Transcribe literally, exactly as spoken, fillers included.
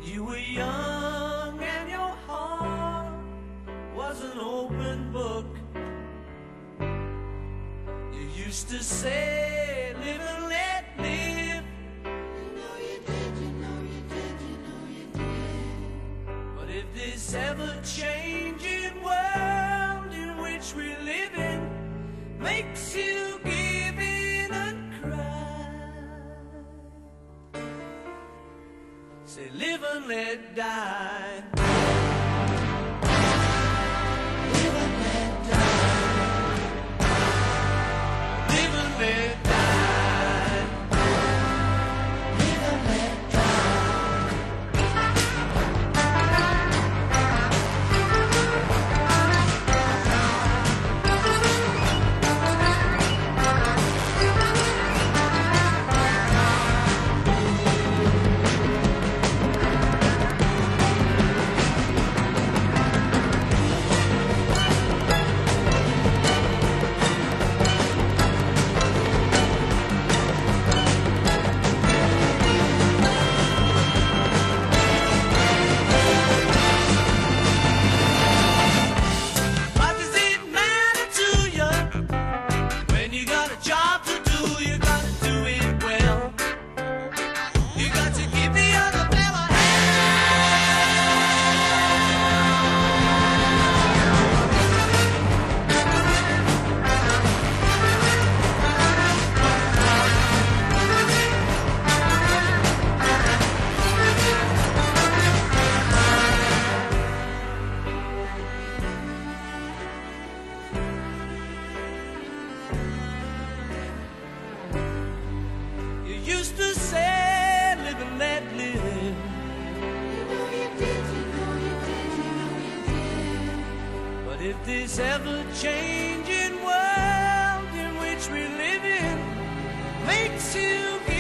You were young and your heart was an open book. You used to say, live and let live. You know you did, you know you did, you know you did. But if this ever-changing world in which we live in makes you give in and cry, say live and let die. Live and let die. Live and let die. Live and let What does it matter to you when you got a job to do? You got to do it well. You got to give the other fella You used to say, live and let live. You know you did, you know you did, you know you did. But if this ever-changing world in which we live in makes you